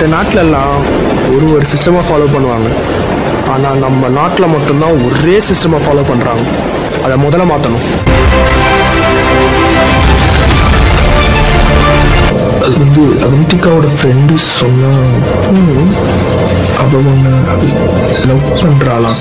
மற்ற நாட்டிலெல்லாம் ஒரு சிஸ்டமாக ஃபாலோ பண்ணுவாங்க. ஆனால் நம்ம நாட்டில் மட்டும்தான் ஒரே சிஸ்டமாக ஃபாலோ பண்ணுறாங்க. அதை முதல்ல மாற்றணும். அது வந்து அவந்திகாவோட ஃப்ரெண்டு சொன்னா அவ ஒன்று லவ் பண்ணுறாளாம்.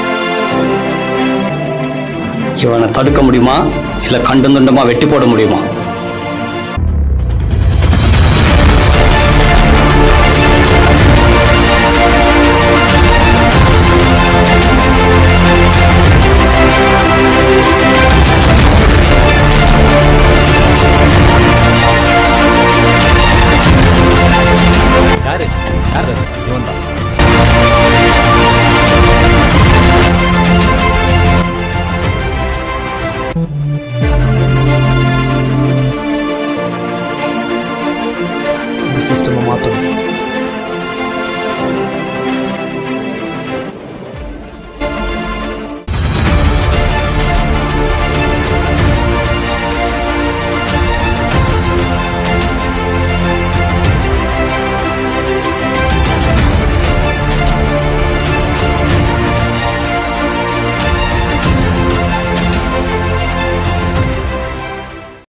இவனை தடுக்க முடியுமா இல்ல கண்டு துண்டமா வெட்டி போட முடியுமா?